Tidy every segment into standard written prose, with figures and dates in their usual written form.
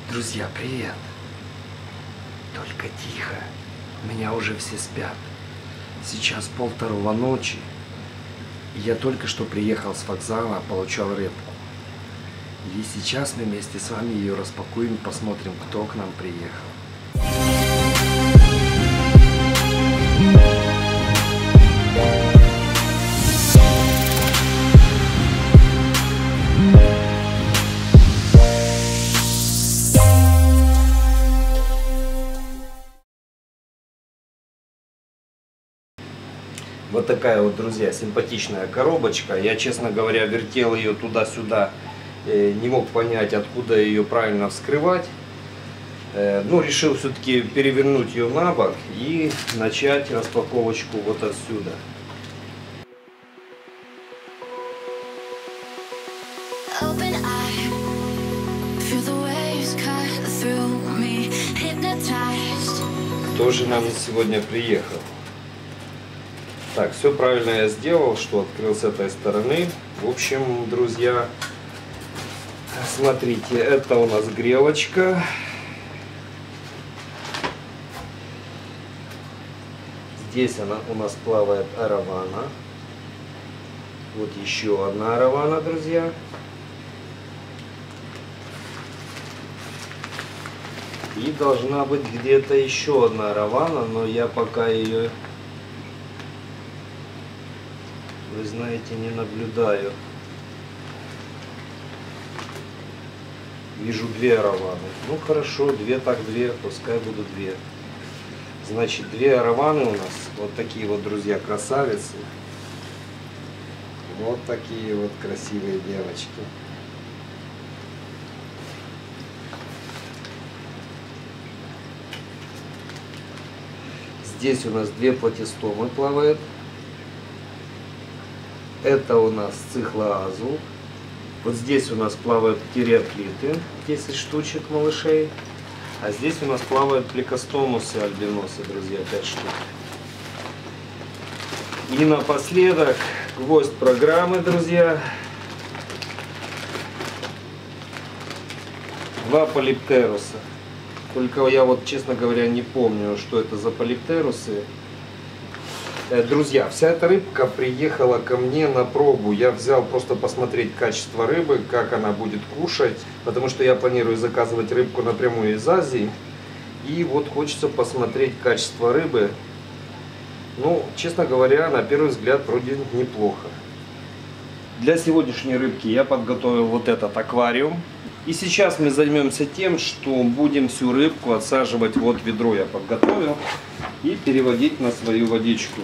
Друзья, привет! Только тихо, у меня уже все спят. Сейчас 1:30 ночи. Я только что приехал с вокзала, получал рыбку. И сейчас мы вместе с вами ее распакуем, посмотрим, кто к нам приехал. Вот такая вот, друзья, симпатичная коробочка. Я, честно говоря, вертел ее туда-сюда, не мог понять, откуда ее правильно вскрывать. Но решил все-таки перевернуть ее на бок и начать распаковочку вот отсюда. Кто же нам сегодня приехал? Так, все правильно я сделал, что открыл с этой стороны. В общем, друзья, смотрите, это у нас грелочка. Здесь она у нас плавает аравана. Вот еще одна аравана, друзья. И должна быть где-то еще одна аравана, но я пока ее, вы знаете, не наблюдаю. Вижу две араваны. Ну хорошо, две так две, пускай будут две. Значит, две араваны у нас. Вот такие вот, друзья, красавицы. Вот такие вот красивые девочки. Здесь у нас две платистомы плавают. Это у нас цихлоазу. Вот здесь у нас плавают птериоплиты, 10 штучек малышей. А здесь у нас плавают пликостомусы, альбиносы, друзья, 5 штук. И напоследок гвоздь программы, друзья. 2 полиптеруса. Только я вот, честно говоря, не помню, что это за полиптерусы. Друзья, вся эта рыбка приехала ко мне на пробу. Я взял просто посмотреть качество рыбы, как она будет кушать. Потому что я планирую заказывать рыбку напрямую из Азии. И вот хочется посмотреть качество рыбы. Ну, честно говоря, на первый взгляд вроде неплохо. Для сегодняшней рыбки я подготовил вот этот аквариум. И сейчас мы займемся тем, что будем всю рыбку отсаживать. Вот ведро я подготовил. И переводить на свою водичку.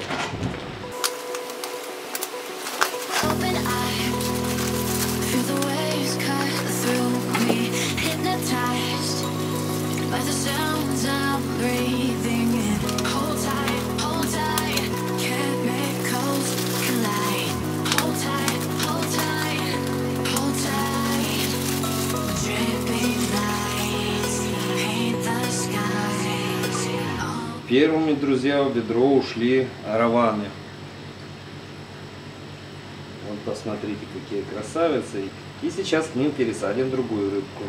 Первыми, друзья, в ведро ушли араваны. Вот посмотрите, какие красавицы. И сейчас к ним пересадим другую рыбку.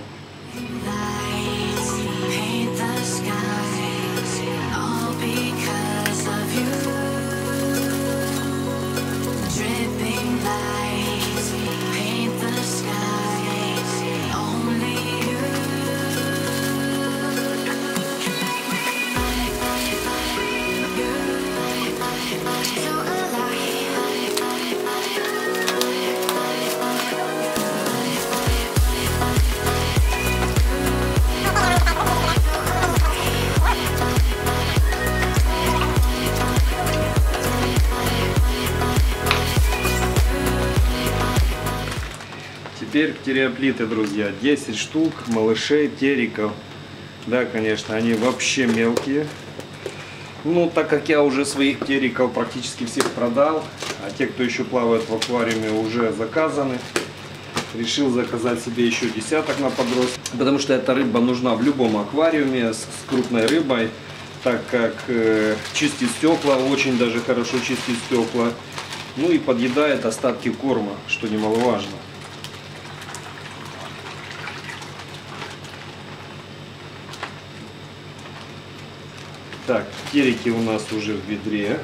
Теперь птериоплиты, друзья, 10 штук малышей птериков. Да, конечно, они вообще мелкие. Ну, так как я уже своих птериков практически всех продал, а те, кто еще плавает в аквариуме, уже заказаны. Решил заказать себе еще десяток на подрост. Потому что эта рыба нужна в любом аквариуме с крупной рыбой. Так как чистит стекла, очень даже хорошо чистит стекла. Ну и подъедает остатки корма, что немаловажно. Так, терики у нас уже в ведре.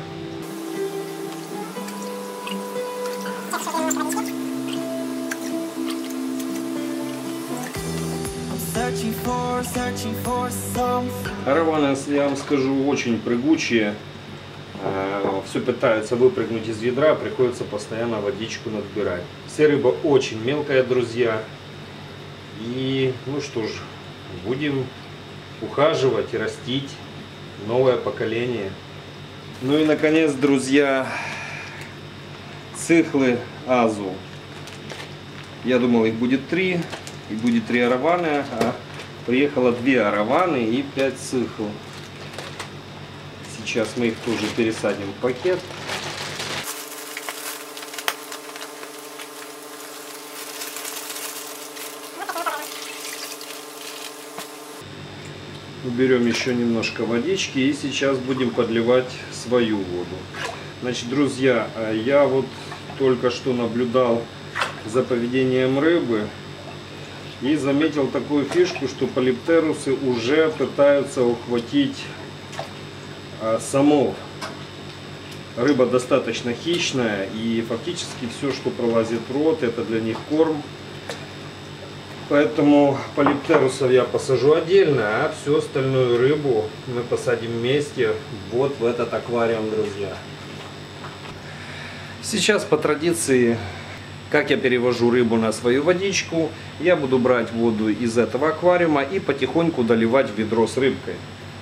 Араваны, я вам скажу, очень прыгучие. Все пытаются выпрыгнуть из ведра, приходится постоянно водичку надбирать. Все рыба очень мелкая, друзья. И ну что ж, будем ухаживать и растить новое поколение. Ну и наконец, друзья, цихлы Азу. Я думал, их будет 3, и будет 3 араваны, а приехало 2 араваны и 5 цихл. Сейчас мы их тоже пересадим в пакет. Уберем еще немножко водички и сейчас будем подливать свою воду. Значит, друзья, я вот только что наблюдал за поведением рыбы и заметил такую фишку, что полиптерусы уже пытаются ухватить самов. Рыба достаточно хищная, и фактически все, что пролазит в рот, это для них корм. Поэтому полиптерусов я посажу отдельно, а всю остальную рыбу мы посадим вместе вот в этот аквариум, друзья. Сейчас по традиции, как я перевожу рыбу на свою водичку, я буду брать воду из этого аквариума и потихоньку доливать в ведро с рыбкой.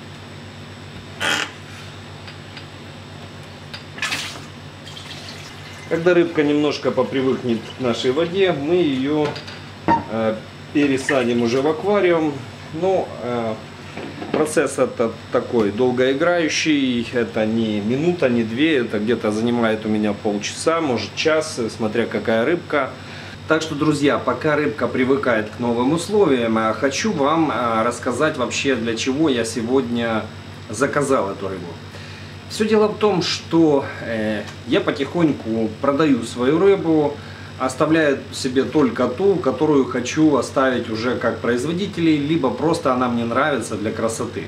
Когда рыбка немножко попривыкнет к нашей воде, мы ее пересадим уже в аквариум. Но процесс это такой долгоиграющий, это не минута, не 2, это где-то занимает у меня полчаса, может час, смотря какая рыбка. Так что, друзья, пока рыбка привыкает к новым условиям, хочу вам рассказать вообще, для чего я сегодня заказал эту рыбу. Все дело в том, что я потихоньку продаю свою рыбу, оставляю себе только ту, которую хочу оставить уже как производителей, либо просто она мне нравится для красоты.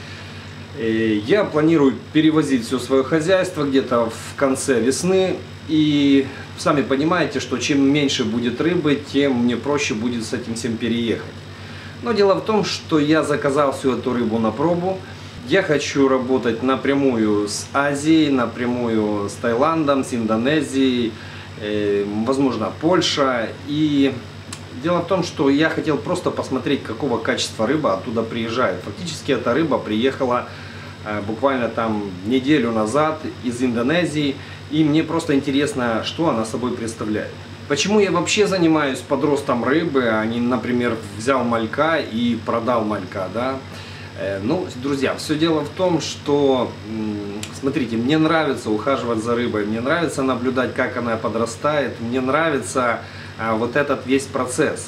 Я планирую перевозить все свое хозяйство где-то в конце весны. И сами понимаете, что чем меньше будет рыбы, тем мне проще будет с этим всем переехать. Но дело в том, что я заказал всю эту рыбу на пробу. Я хочу работать напрямую с Азией, напрямую с Таиландом, с Индонезией, возможно, Польша. И дело в том, что я хотел просто посмотреть, какого качества рыба оттуда приезжает. Фактически эта рыба приехала буквально там неделю назад из Индонезии. И мне просто интересно, что она собой представляет. Почему я вообще занимаюсь подростом рыбы, а не, например, взял малька и продал малька, да? Ну, друзья, все дело в том, что, смотрите, мне нравится ухаживать за рыбой, мне нравится наблюдать, как она подрастает, мне нравится вот этот весь процесс.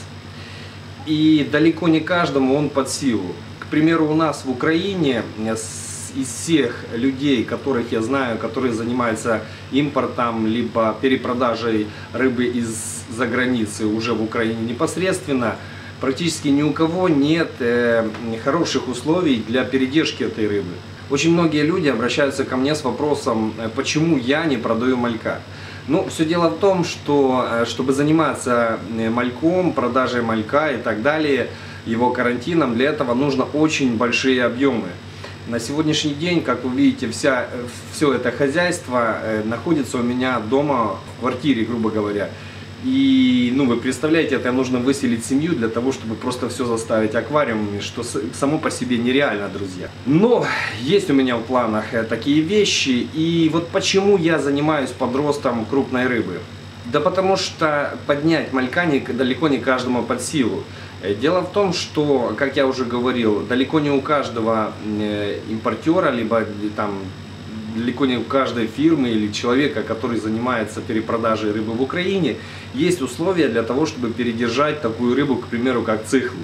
И далеко не каждому он под силу. К примеру, у нас в Украине из всех людей, которых я знаю, которые занимаются импортом, либо перепродажей рыбы из-за границы уже в Украине непосредственно, практически ни у кого нет хороших условий для передержки этой рыбы. Очень многие люди обращаются ко мне с вопросом, почему я не продаю малька. Ну, все дело в том, что чтобы заниматься мальком, продажей малька и так далее, его карантином, для этого нужно очень большие объемы. На сегодняшний день, как вы видите, все это хозяйство находится у меня дома, в квартире, грубо говоря. И, ну, вы представляете, это нужно выселить семью для того, чтобы просто все заставить аквариумами, что само по себе нереально, друзья. Но есть у меня в планах такие вещи. И вот почему я занимаюсь подростом крупной рыбы. Да потому что поднять малька далеко не каждому под силу. Дело в том, что, как я уже говорил, далеко не у каждого импортера, либо там далеко не у каждой фирмы или человека, который занимается перепродажей рыбы в Украине, есть условия для того, чтобы передержать такую рыбу, к примеру, как цихлу.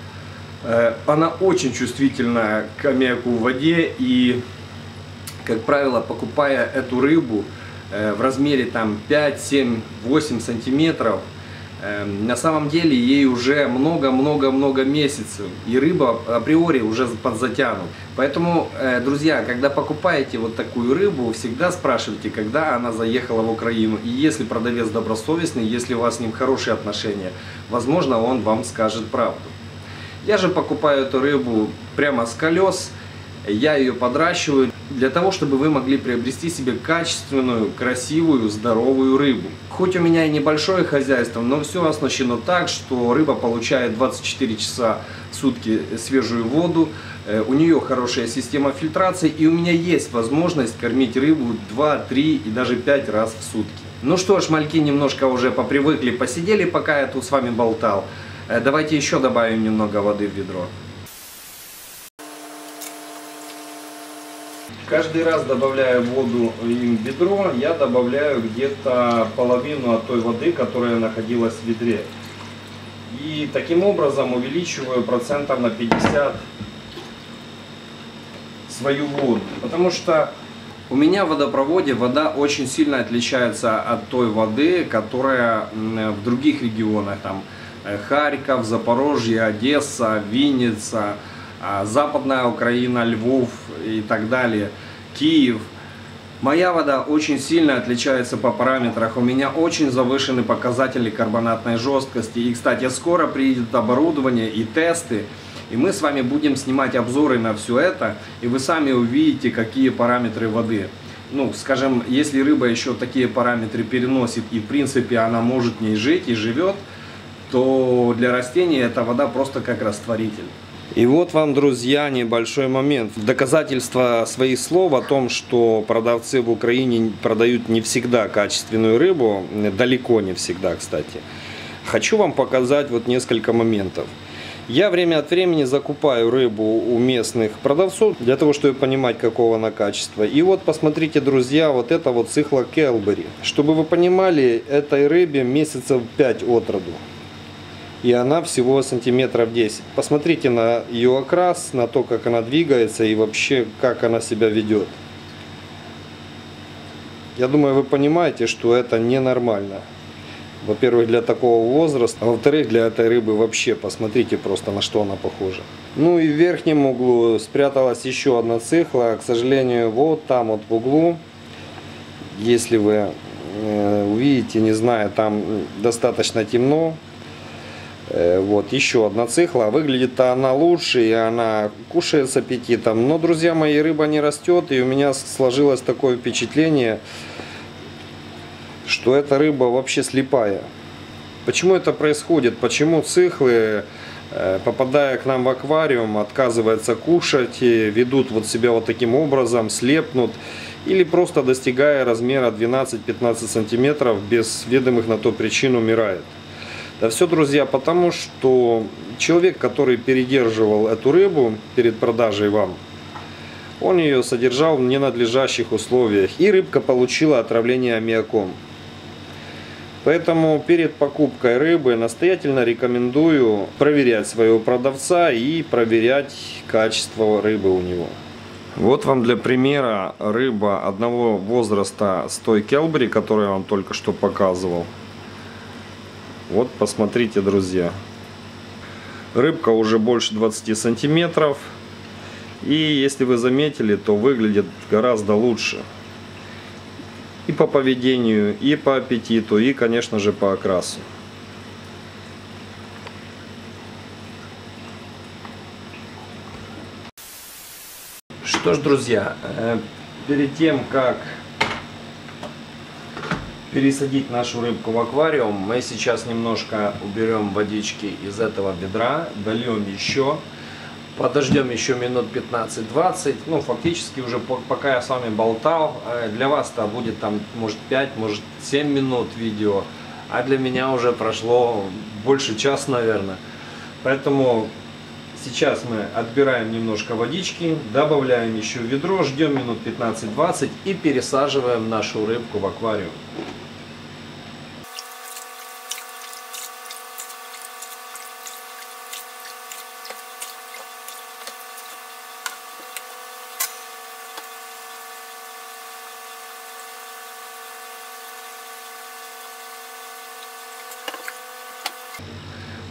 Она очень чувствительна к аммиаку в воде, и, как правило, покупая эту рыбу в размере там 5, 7, 8 сантиметров, На самом деле ей уже много-много-много месяцев, и рыба априори уже подзатянут. Поэтому, друзья, когда покупаете вот такую рыбу, всегда спрашивайте, когда она заехала в Украину. И если продавец добросовестный, если у вас с ним хорошие отношения, возможно, он вам скажет правду. Я же покупаю эту рыбу прямо с колес, я ее подращиваю для того, чтобы вы могли приобрести себе качественную, красивую, здоровую рыбу. Хоть у меня и небольшое хозяйство, но все оснащено так, что рыба получает 24 часа в сутки свежую воду, у нее хорошая система фильтрации, и у меня есть возможность кормить рыбу 2, 3 и даже 5 раз в сутки. Ну что ж, мальки немножко уже попривыкли, посидели, пока я тут с вами болтал. Давайте еще добавим немного воды в ведро. Каждый раз, добавляя воду им в ведро, я добавляю где-то половину от той воды, которая находилась в ведре. И таким образом увеличиваю процентов на 50 свою воду. Потому что у меня в водопроводе вода очень сильно отличается от той воды, которая в других регионах. Там Харьков, Запорожье, Одесса, Винница, Западная Украина, Львов и так далее, Киев. Моя вода очень сильно отличается по параметрах. У меня очень завышены показатели карбонатной жесткости. И, кстати, скоро приедет оборудование и тесты. И мы с вами будем снимать обзоры на все это. И вы сами увидите, какие параметры воды. Ну, скажем, если рыба еще такие параметры переносит, и в принципе она может в ней жить и живет, то для растений эта вода просто как растворитель. И вот вам, друзья, небольшой момент. Доказательство своих слов о том, что продавцы в Украине продают не всегда качественную рыбу, далеко не всегда, кстати. Хочу вам показать вот несколько моментов. Я время от времени закупаю рыбу у местных продавцов, для того, чтобы понимать, какого она качества. И вот посмотрите, друзья, вот это вот цихла Келбери. Чтобы вы понимали, этой рыбе месяцев 5 от роду. И она всего сантиметров 10. Посмотрите на ее окрас, на то, как она двигается и вообще, как она себя ведет. Я думаю, вы понимаете, что это ненормально. Во-первых, для такого возраста, а во-вторых, для этой рыбы вообще, посмотрите просто, на что она похожа. Ну и в верхнем углу спряталась еще одна цихла. К сожалению, вот там вот в углу, если вы увидите, не знаю, там достаточно темно. Вот еще одна цихла. Выглядит-то она лучше, и она кушает с аппетитом. Но, друзья мои, рыба не растет, и у меня сложилось такое впечатление, что эта рыба вообще слепая. Почему это происходит? Почему цихлы, попадая к нам в аквариум, отказываются кушать, ведут вот себя вот таким образом, слепнут, или просто достигая размера 12-15 сантиметров, без ведомых на то причин умирает? Да все, друзья, потому что человек, который передерживал эту рыбу перед продажей вам, он ее содержал в ненадлежащих условиях, и рыбка получила отравление аммиаком. Поэтому перед покупкой рыбы настоятельно рекомендую проверять своего продавца и проверять качество рыбы у него. Вот вам для примера рыба одного возраста с той Келбери, которую я вам только что показывал. Вот посмотрите, друзья. Рыбка уже больше 20 сантиметров. И если вы заметили, то выглядит гораздо лучше. И по поведению, и по аппетиту, и, конечно же, по окрасу. Что ж, друзья, перед тем, как пересадить нашу рыбку в аквариум, мы сейчас немножко уберем водички из этого ведра, дольем еще, подождем еще минут 15-20, ну фактически уже пока я с вами болтал, для вас-то будет там может 5, может 7 минут видео, а для меня уже прошло больше часа, наверное. Поэтому сейчас мы отбираем немножко водички, добавляем еще в ведро, ждем минут 15-20 и пересаживаем нашу рыбку в аквариум.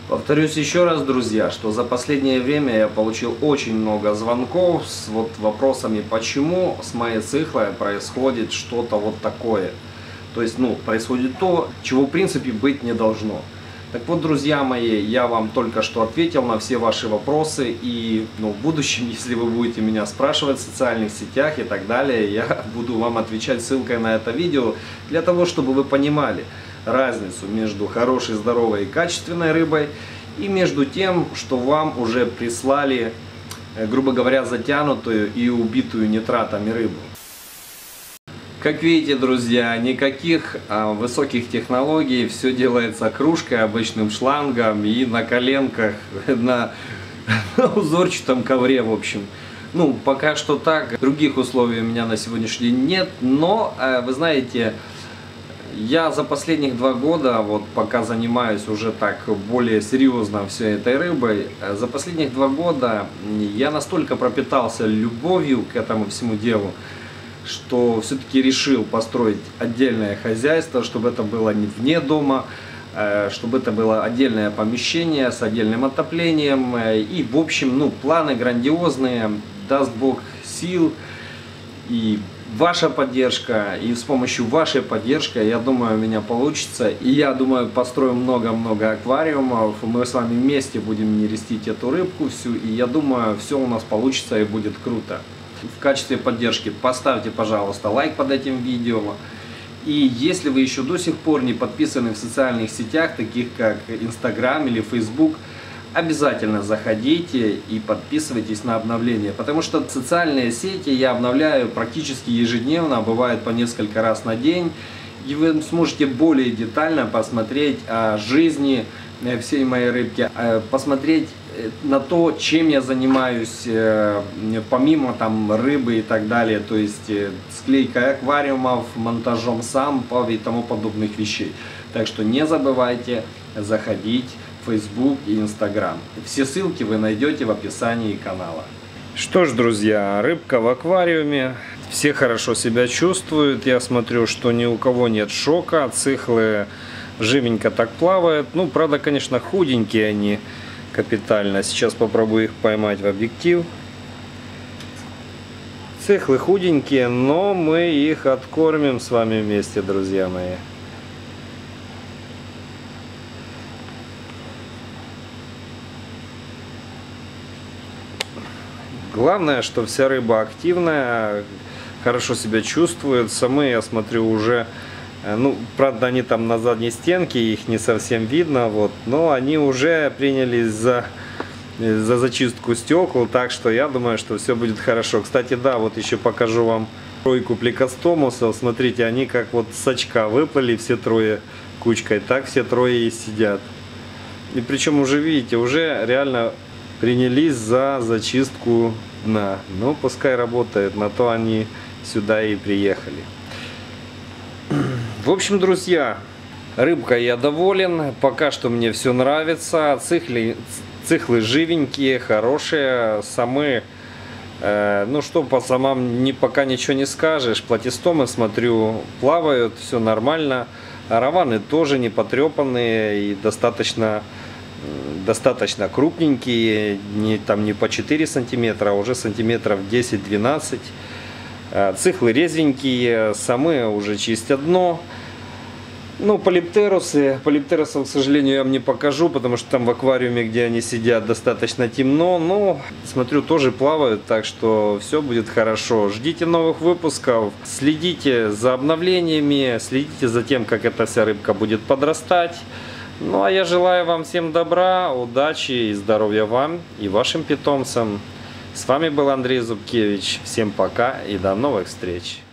Повторюсь еще раз, друзья, что за последнее время я получил очень много звонков с вопросами, почему с моей цихлой происходит что-то вот такое. То есть, происходит то, чего в принципе быть не должно. Так вот, друзья мои, я вам только что ответил на все ваши вопросы, и в будущем, если вы будете меня спрашивать в социальных сетях и так далее, я буду вам отвечать ссылкой на это видео, для того, чтобы вы понимали разницу между хорошей, здоровой и качественной рыбой и между тем, что вам уже прислали, грубо говоря, затянутую и убитую нитратами рыбу. Как видите, друзья, никаких высоких технологий, все делается кружкой, обычным шлангом и на коленках, на узорчатом ковре, в общем. Пока что так, других условий у меня на сегодняшний день нет, но, вы знаете, я за последних 2 года, пока занимаюсь уже так более серьезно всей этой рыбой, за последних 2 года я настолько пропитался любовью к этому всему делу, что все-таки решил построить отдельное хозяйство, чтобы это было не вне дома, чтобы это было отдельное помещение с отдельным отоплением. И в общем, планы грандиозные, даст Бог сил и ваша поддержка, и с помощью вашей поддержки, я думаю, у меня получится. И я думаю, построим много-много аквариумов, мы с вами вместе будем нерестить эту рыбку всю, и я думаю, все у нас получится и будет круто. В качестве поддержки поставьте, пожалуйста, лайк под этим видео. И если вы еще до сих пор не подписаны в социальных сетях, таких как Instagram или Facebook, обязательно заходите и подписывайтесь на обновления. Потому что социальные сети я обновляю практически ежедневно, бывает по несколько раз на день. И вы сможете более детально посмотреть о жизни всей моей рыбки, посмотреть на то, чем я занимаюсь, помимо рыбы и так далее, то есть склейкой аквариумов, монтажом сампов и тому подобных вещей. Так что не забывайте заходить в Facebook и Instagram. Все ссылки вы найдете в описании канала. Что ж, друзья, рыбка в аквариуме, все хорошо себя чувствуют, я смотрю, что ни у кого нет шока, цихлы живенько так плавают, правда, конечно, худенькие они капитально. Сейчас попробую их поймать в объектив. Цихлы худенькие, но мы их откормим с вами вместе, друзья мои. Главное, что вся рыба активная, хорошо себя чувствует. Самые, я смотрю, уже, правда, они там на задней стенке, их не совсем видно, но они уже принялись за зачистку стекол, так что я думаю, что все будет хорошо. Кстати, да, еще покажу вам тройку пликостомусов. Смотрите, они как с очка выплыли все трое кучкой, так все трое и сидят. И причем уже, видите, уже реально принялись за зачистку дна. Пускай работает, на то они сюда и приехали. В общем, друзья, рыбкой я доволен, пока что мне все нравится, цихлы живенькие, хорошие, самы, что по самам пока ничего не скажешь, платистомы, смотрю, плавают, все нормально, раваны тоже не потрепанные и достаточно крупненькие, не по 4 сантиметра, а уже сантиметров 10-12. Цихлы резвенькие, самые уже чистят дно. Полиптерусов, к сожалению, я вам не покажу, потому что там в аквариуме, где они сидят, достаточно темно. Но, смотрю, тоже плавают, так что все будет хорошо. Ждите новых выпусков, следите за обновлениями, следите за тем, как эта вся рыбка будет подрастать. А я желаю вам всем добра, удачи и здоровья вам и вашим питомцам. С вами был Андрей Зубкевич. Всем пока и до новых встреч.